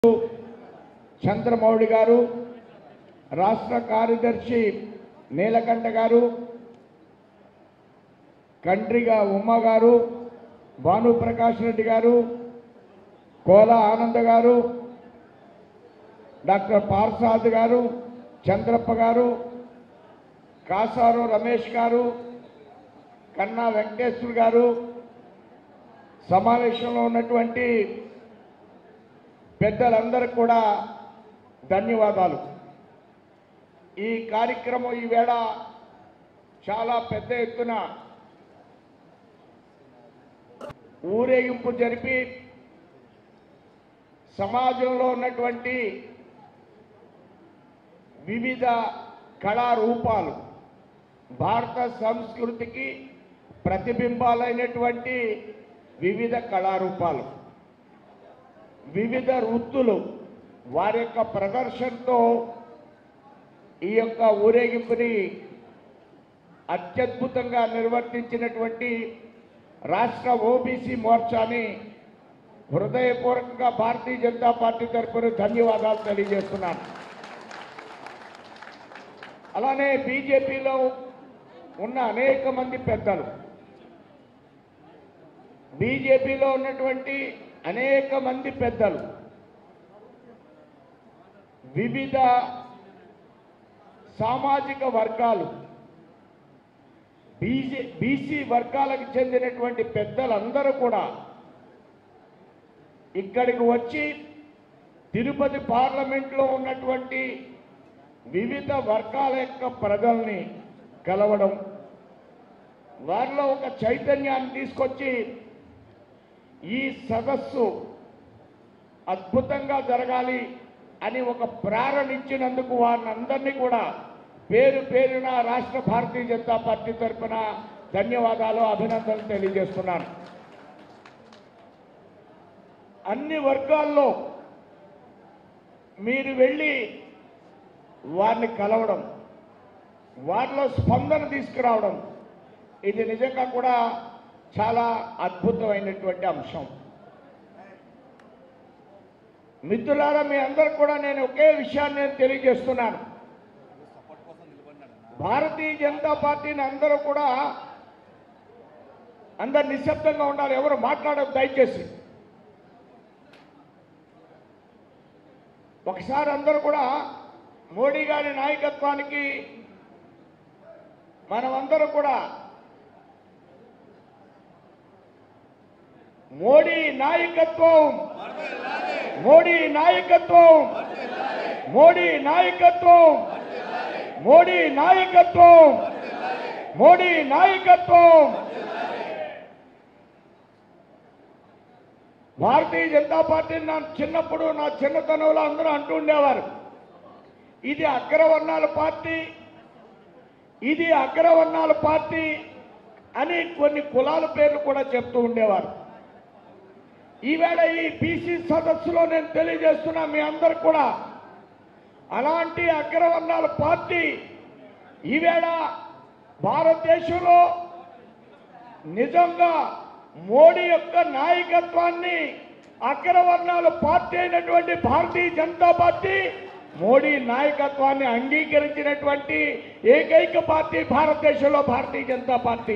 చంద్రమౌళి గారు, రాష్ట్ర కార్యదర్శి నీలకంఠ గారు, కండ్రిగా ఉమ్మ గారు, భానుప్రకాష్ రెడ్డి గారు, కోల ఆనంద్ గారు, డాక్టర్ పార్సాద్ గారు, చంద్రప్ప గారు, కాసారు రమేష్ గారు, కన్నా వెంకటేశ్వర్ గారు, సమావేశంలో ఉన్నటువంటి పెద్దలందరికీ కూడా ధన్యవాదాలు. ఈ కార్యక్రమం ఈవేళ చాలా పెద్ద ఎత్తున ఊరేగింపు జరిపి సమాజంలో ఉన్నటువంటి వివిధ కళారూపాలు, భారత సంస్కృతికి ప్రతిబింబాలైనటువంటి వివిధ కళారూపాలు, వివిధ వృత్తులు వారి యొక్క ప్రదర్శనతో ఈ యొక్క ఊరేగింపుని అత్యద్భుతంగా నిర్వర్తించినటువంటి రాష్ట్ర ఓబీసీ మోర్చాని హృదయపూర్వకంగా భారతీయ జనతా పార్టీ తరఫున ధన్యవాదాలు తెలియజేస్తున్నాను. అలానే బీజేపీలో ఉన్న అనేక మంది పెద్దలు, బీజేపీలో ఉన్నటువంటి అనేక మంది పెద్దలు వివిధ సామాజిక వర్గాలు, బీసీ వర్గాలకు చెందినటువంటి పెద్దలందరూ కూడా ఇక్కడికి వచ్చి తిరుపతి పార్లమెంట్లో ఉన్నటువంటి వివిధ వర్గాల యొక్క ప్రజల్ని కలవడం, వారిలో ఒక చైతన్యాన్ని తీసుకొచ్చి ఈ సదస్సు అద్భుతంగా జరగాలి అని ఒక ప్రేరణ ఇచ్చినందుకు వారిని అందరినీ కూడా పేరు పేరున రాష్ట్ర భారతీయ జనతా పార్టీ తరఫున ధన్యవాదాలు, అభినందనలు తెలియజేస్తున్నాను. అన్ని వర్గాల్లో మీరు వెళ్ళి వారిని కలవడం, వారిలో స్పందన తీసుకురావడం, ఇది నిజంగా కూడా చాలా అద్భుతమైనటువంటి అంశం. మిత్రులారా, మీ అందరికి కూడా నేను ఒకే విషయాన్ని నేను తెలియజేస్తున్నాను. భారతీయ జనతా పార్టీని అందరూ కూడా అందరు నిశ్శబ్దంగా ఉండాలి, ఎవరు మాట్లాడదు దయచేసి. ఒకసారి అందరూ కూడా మోడీ గారి నాయకత్వానికి మనమందరం కూడా మోడీ నాయకత్వం, మోడీ నాయకత్వం, మోడీ నాయకత్వం, మోడీ నాయకత్వం, మోడీ నాయకత్వం. భారతీయ జనతా పార్టీని నా చిన్నప్పుడు, నా చిన్నతనంలో అందరూ అంటూ ఉండేవారు, ఇది అగ్రవర్ణాల పార్టీ, ఇది అగ్రవర్ణాల పార్టీ అని కొన్ని కులాల పేర్లు కూడా చెప్తూ ఉండేవారు. ఈవేళ ఈ బీసీ సదస్సులో నేను తెలియజేస్తున్నా మీ అందరు కూడా, అలాంటి అగ్రవర్ణాల పార్టీ ఈవేళ భారతదేశంలో నిజంగా మోడీ యొక్క నాయకత్వాన్ని, అగ్రవర్ణాల పార్టీ అయినటువంటి భారతీయ జనతా పార్టీ మోడీ నాయకత్వాన్ని అంగీకరించినటువంటి ఏకైక పార్టీ భారతదేశంలో భారతీయ జనతా పార్టీ.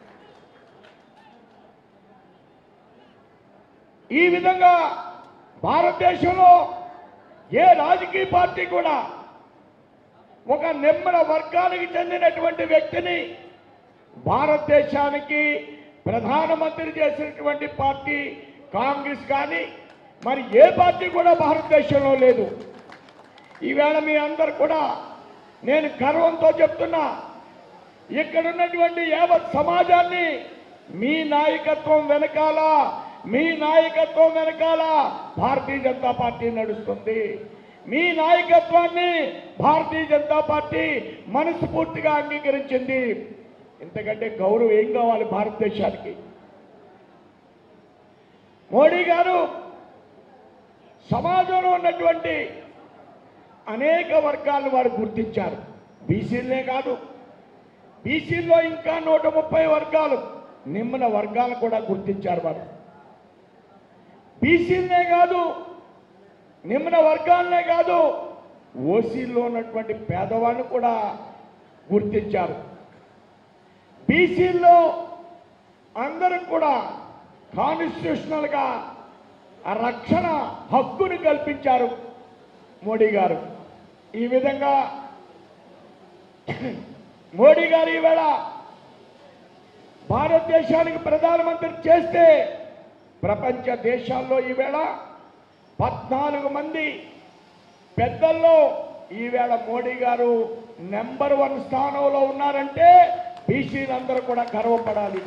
ఈ విధంగా భారతదేశంలో ఏ రాజకీయ పార్టీ కూడా ఒక నిమ్న వర్గానికి చెందినటువంటి వ్యక్తిని భారతదేశానికి ప్రధానమంత్రి చేసినటువంటి పార్టీ కాంగ్రెస్ కానీ మరి ఏ పార్టీ కూడా భారతదేశంలో లేదు. ఈవేళ మీ అందరు కూడా నేను గర్వంతో చెప్తున్నా, ఇక్కడున్నటువంటి యావత్ సమాజాన్ని మీ నాయకత్వం వెనకాల, మీ నాయకత్వం వెనకాల భారతీయ జనతా పార్టీ నడుస్తుంది. మీ నాయకత్వాన్ని భారతీయ జనతా పార్టీ మనస్ఫూర్తిగా అంగీకరించింది. ఇంతకంటే గౌరవం ఏం కావాలి భారతదేశానికి? మోడీ గారు సమాజంలో ఉన్నటువంటి అనేక వర్గాలను వారు గుర్తించారు. బీసీలనే కాదు, బీసీల్లో ఇంకా 130 వర్గాలు, నిమ్న వర్గాలను కూడా గుర్తించారు వారు. బీసీలనే కాదు, నిమ్న వర్గాలనే కాదు, ఓసీల్లో ఉన్నటువంటి పేదవాళ్ళని కూడా గుర్తించారు. బీసీల్లో అందరూ కూడా కాన్స్టిట్యూషనల్గా ఆ రక్షణ హక్కును కల్పించారు మోడీ గారు. ఈ విధంగా మోడీ గారు ఈవేళ భారతదేశానికి ప్రధానమంత్రి చేస్తే ప్రపంచ దేశాల్లో ఈవేళ 14 మంది పెద్దల్లో ఈవేళ మోడీ గారు నెంబర్ 1 స్థానంలో ఉన్నారంటే బీసీలందరూ కూడా గర్వపడాలి.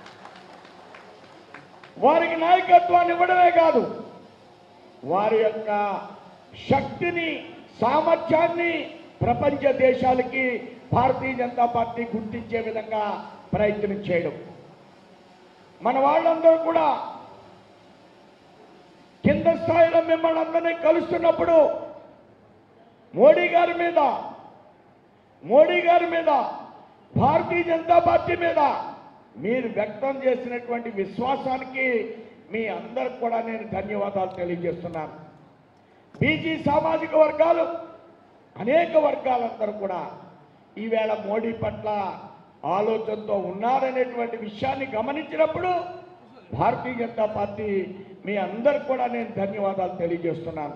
వారికి నాయకత్వాన్ని ఇవ్వడమే కాదు, వారి యొక్క శక్తిని, సామర్థ్యాన్ని ప్రపంచ దేశాలకి భారతీయ జనతా పార్టీ గుర్తించే విధంగా ప్రయత్నం చేయడం. మన వాళ్ళందరూ కూడా కింద స్థాయిలో మిమ్మల్ని అందరినీ కలుస్తున్నప్పుడు మోడీ గారి మీద భారతీయ జనతా పార్టీ మీద మీరు వ్యక్తం చేసినటువంటి విశ్వాసానికి మీ అందరికి కూడా నేను ధన్యవాదాలు తెలియజేస్తున్నాను. బీసీ సామాజిక వర్గాలు, అనేక వర్గాలందరూ కూడా ఈవేళ మోడీ పట్ల ఆలోచనతో ఉన్నారనేటువంటి విషయాన్ని గమనించినప్పుడు భారతీయ జనతా పార్టీ మీ అందరికి కూడా నేను ధన్యవాదాలు తెలియజేస్తున్నాను.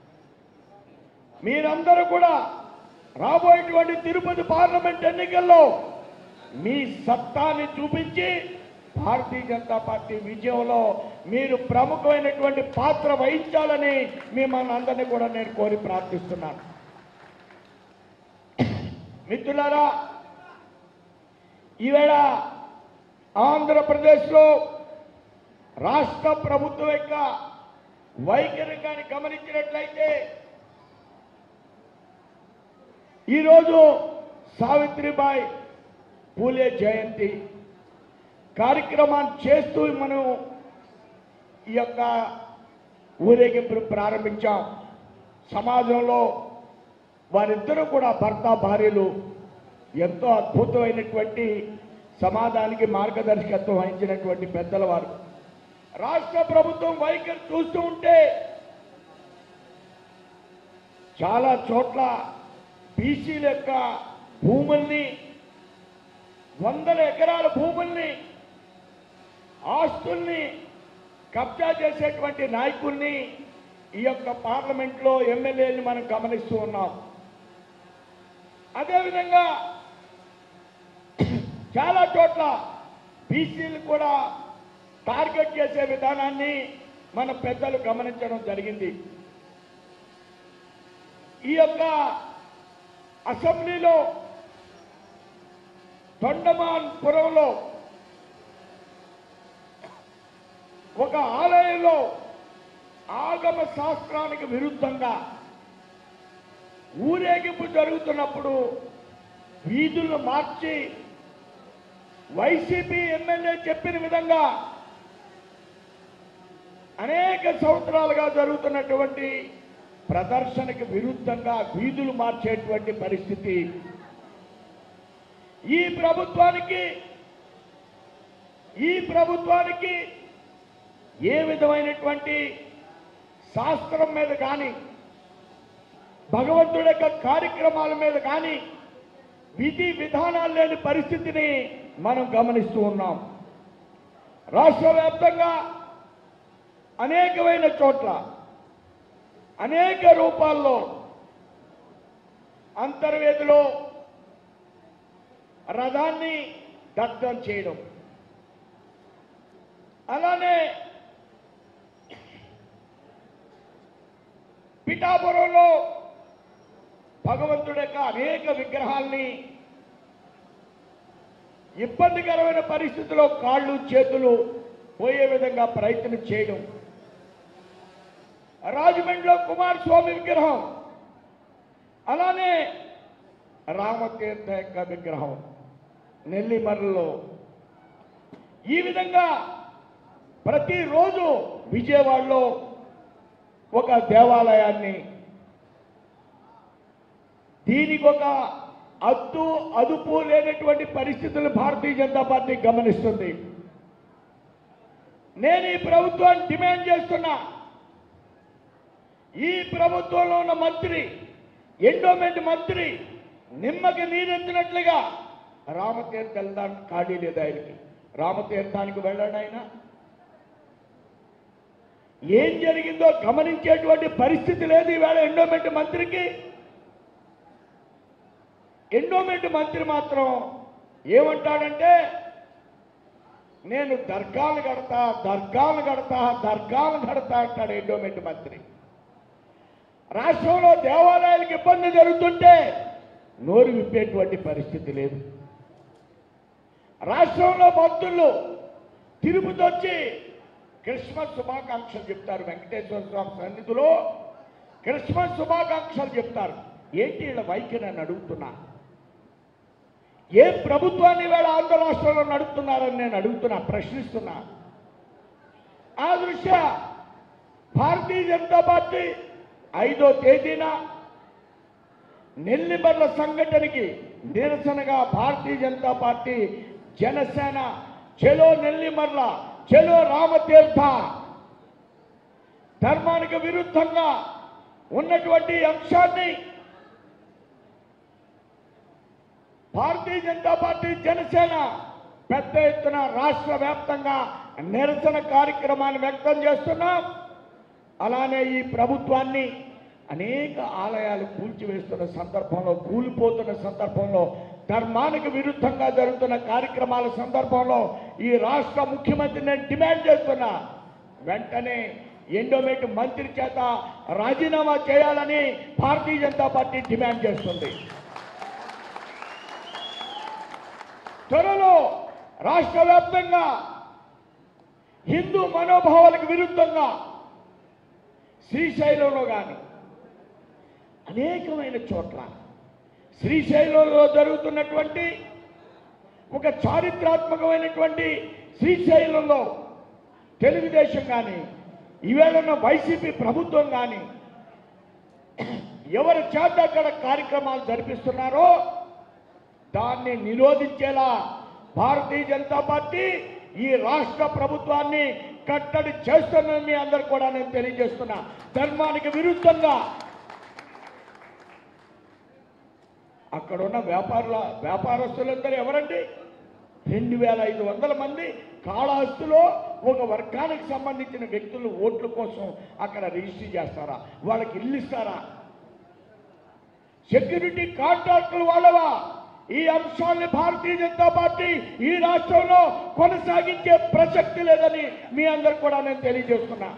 మీరందరూ కూడా రాబోయేటువంటి తిరుపతి పార్లమెంట్ ఎన్నికల్లో మీ సత్తాని చూపించి భారతీయ జనతా పార్టీ విజయంలో మీరు ప్రముఖమైనటువంటి పాత్ర వహించాలని మిమ్మల్ని అందరినీ కూడా నేను కోరి ప్రార్థిస్తున్నాను. మిత్రులారా, ఈవేళ ఆంధ్రప్రదేశ్లో రాష్ట్ర ప్రభుత్వం యొక్క వైఖరి కానీ గమనించినట్లయితే ఈరోజు సావిత్రిబాయి పూలే జయంతి కార్యక్రమాన్ని చేస్తూ మనం ఈ యొక్క ఊరేగింపును ప్రారంభించాం. సమాజంలో వారిద్దరూ కూడా భర్త భార్యలు ఎంతో అద్భుతమైనటువంటి సమాజానికి మార్గదర్శకత్వం వహించినటువంటి పెద్దల వారు. రాష్ట్ర ప్రభుత్వం వైఖరి చూస్తూ ఉంటే చాలా చోట్ల బీసీల యొక్క భూముల్ని, 100 ఎకరాల భూముల్ని, ఆస్తుల్ని కబ్జా చేసేటువంటి నాయకుల్ని ఈ యొక్క పార్లమెంట్లో ఎమ్మెల్యేని మనం గమనిస్తూ ఉన్నాం. అదేవిధంగా చాలా చోట్ల బీసీలు కూడా టార్గెట్ చేసే విధానాన్ని మన పెద్దలు గమనించడం జరిగింది. ఈ యొక్క అసెంబ్లీలో తొండమాన్పురంలో ఒక ఆలయంలో ఆగమ శాస్త్రానికి విరుద్ధంగా ఊరేగింపు జరుగుతున్నప్పుడు వీధులను మార్చి వైసీపీ ఎమ్మెల్యే చెప్పిన విధంగా అనేక సంవత్సరాలుగా జరుగుతున్నటువంటి ప్రదర్శనకు విరుద్ధంగా వీధులు మార్చేటువంటి పరిస్థితి. ఈ ప్రభుత్వానికి ఏ విధమైనటువంటి శాస్త్రం మీద కానీ, భగవంతుడి యొక్క కార్యక్రమాల మీద కానీ విధి విధానాలు లేని పరిస్థితిని మనం గమనిస్తూ ఉన్నాం. రాష్ట్ర వ్యాప్తంగా అనేకమైన చోట్ల, అనేక రూపాల్లో అంతర్వేదిలో రథాన్ని దగ్ధం చేయడం, అలానే పిఠాపురంలో భగవంతుడి యొక్క అనేక విగ్రహాల్ని ఇబ్బందికరమైన పరిస్థితుల్లో కాళ్ళు చేతులు పోయే విధంగా ప్రయత్నం చేయడం, రాజమండ్రిలో కుమారస్వామి విగ్రహం, అలానే రామతీర్థ యొక్క విగ్రహం నెల్లిమర్లలో, ఈ విధంగా ప్రతిరోజు విజయవాడలో ఒక దేవాలయాన్ని, దీనికి ఒక అదుపు లేనటువంటి పరిస్థితులు భారతీయ జనతా పార్టీ గమనిస్తుంది. నేను ఈ ప్రభుత్వాన్ని డిమాండ్ చేస్తున్నా, ఈ ప్రభుత్వంలో ఉన్న మంత్రి, ఎండోమెంట్ మంత్రి నిమ్మకి నీరెత్తినట్లుగా రామతీర్థ వెళ్ళడానికి ఖాళీ లేదు ఆయనకి. రామతీర్థానికి వెళ్ళాడు ఆయన. ఏం జరిగిందో గమనించేటువంటి పరిస్థితి లేదు ఈవేళ ఎండోమెంట్ మంత్రికి. ఎండోమెంట్ మంత్రి మాత్రం ఏమంటాడంటే, నేను దర్గాలు కడతా అంటాడు ఎండోమెంట్ మంత్రి. రాష్ట్రంలో దేవాలయాలకు ఇబ్బంది జరుగుతుంటే నోరు విప్పేటువంటి పరిస్థితి లేదు. రాష్ట్రంలో భక్తులు తిరుపతి వచ్చి క్రిస్మస్ శుభాకాంక్షలు చెప్తారు. వెంకటేశ్వర స్వామి సన్నిధిలో క్రిస్మస్ శుభాకాంక్షలు చెప్తారు. ఏంటి వీళ్ళ వైఖరి అని అడుగుతున్నా. ఏ ప్రభుత్వాన్ని వేళ ఆంధ్ర రాష్ట్రంలో నడుపుతున్నారని నేను అడుగుతున్నా, ప్రశ్నిస్తున్నా. ఆ దృష్ట్యా భారతీయ జనతా పార్టీ 5వ తేదీన నెల్లిమర్ల సంఘటనకి నిరసనగా భారతీయ జనతా పార్టీ, జనసేన చెలో నెల్లిమర్ల, చెలో రామతీర్థ, ధర్మానికి విరుద్ధంగా ఉన్నటువంటి అంశాన్ని భారతీయ జనతా పార్టీ, జనసేన పెద్ద ఎత్తున రాష్ట్ర వ్యాప్తంగా నిరసన కార్యక్రమాన్ని వ్యక్తం చేస్తున్నాం. అలానే ఈ ప్రభుత్వాన్ని అనేక ఆలయాలు కూల్చివేస్తున్న సందర్భంలో, కూలిపోతున్న సందర్భంలో, ధర్మానికి విరుద్ధంగా జరుగుతున్న కార్యక్రమాల సందర్భంలో ఈ రాష్ట్ర ముఖ్యమంత్రిని డిమాండ్ చేస్తున్నా, వెంటనే ఎండోమెంట్ మంత్రి చేత రాజీనామా చేయాలని భారతీయ జనతా పార్టీ డిమాండ్ చేస్తుంది. త్వరలో రాష్ట్ర వ్యాప్తంగా హిందూ మనోభావాలకు విరుద్ధంగా శ్రీశైలంలో కానీ అనేకమైన చోట్ల, శ్రీశైలంలో జరుగుతున్నటువంటి ఒక చారిత్రాత్మకమైనటువంటి శ్రీశైలంలో తెలుగుదేశం కానీ, ఈవేళ వైసీపీ ప్రభుత్వం కానీ ఎవరి చేత అక్కడ కార్యక్రమాలు జరిపిస్తున్నారో దాన్ని నిరోధించేలా భారతీయ జనతా పార్టీ ఈ రాష్ట్ర ప్రభుత్వాన్ని కట్టడి చేస్తున్నది మీ అందరు కూడా నేను తెలియజేస్తున్నా. ధర్మానికి విరుద్ధంగా అక్కడ ఉన్న వ్యాపారస్తులందరూ ఎవరండి? 2500 మంది కాళహస్తిలో ఒక వర్గానికి సంబంధించిన వ్యక్తులు ఓట్ల కోసం అక్కడ రిజిస్టర్ చేస్తారా? వాళ్ళకి ఇల్లు ఇస్తారా? సెక్యూరిటీ కాంట్రాక్టులు వాళ్ళవా? ఈ అంశాన్ని భారతీయ జనతా పార్టీ ఈ రాష్ట్రంలో కొనసాగించే ప్రసక్తి లేదని మీ అందరు కూడా నేను తెలియజేస్తున్నా.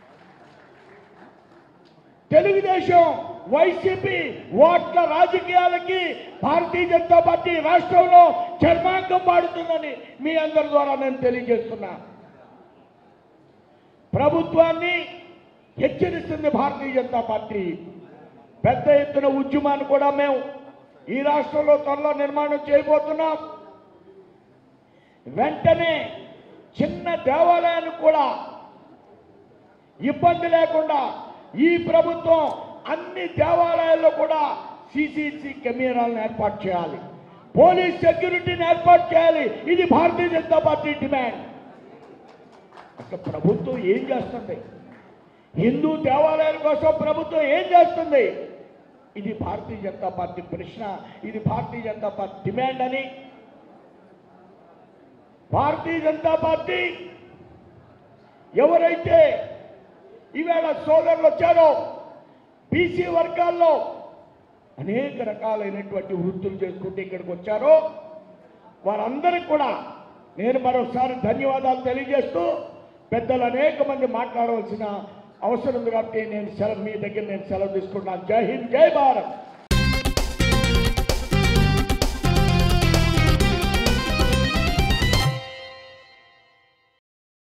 తెలుగుదేశం, వైసీపీ ఓట్ల రాజకీయాలకి భారతీయ జనతా పార్టీ రాష్ట్రంలో చర్మాంకం పాడుతుందని మీ అందరి ద్వారా నేను తెలియజేస్తున్నా. ప్రభుత్వాన్ని హెచ్చరిస్తుంది భారతీయ జనతా పార్టీ. పెద్ద ఎత్తున ఉద్యమాన్ని కూడా మేము ఈ రాష్ట్రంలో త్వరలో నిర్మాణం చేయబోతున్నాం. వెంటనే చిన్న దేవాలయాన్ని కూడా ఇబ్బంది లేకుండా ఈ ప్రభుత్వం అన్ని దేవాలయాల్లో కూడా సిసిసి కెమెరాలను ఏర్పాటు చేయాలి, పోలీస్ సెక్యూరిటీని ఏర్పాటు చేయాలి. ఇది భారతీయ జనతా పార్టీ డిమాండ్. అసలు ప్రభుత్వం ఏం చేస్తుంది? హిందూ దేవాలయాల కోసం ప్రభుత్వం ఏం చేస్తుంది? ఇది భారతీయ జనతా పార్టీ ప్రశ్న, ఇది భారతీయ జనతా పార్టీ డిమాండ్ అని భారతీయ జనతా పార్టీ ఎవరైతే ఈవేళ సోదరులు వచ్చారో బీసీ వర్గాల్లో అనేక రకాలైనటువంటి వృత్తులు చేసుకుంటూ ఇక్కడికి వచ్చారో వారందరికీ కూడా నేను మరోసారి ధన్యవాదాలు తెలియజేస్తూ, పెద్దలు అనేక మంది మాట్లాడవలసిన అవసరం ఉంది కాబట్టి మీ దగ్గర నేను సెలవు తీసుకుంటున్నాను. జై హింద్, జై భారత్.